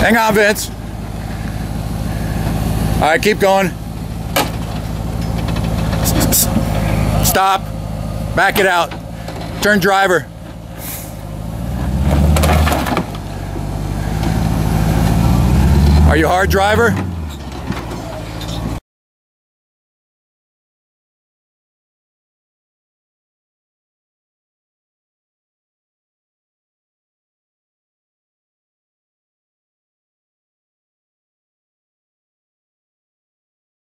Hang on, Vince. All right, keep going. Stop. Back it out. Turn driver. Are you a hard driver?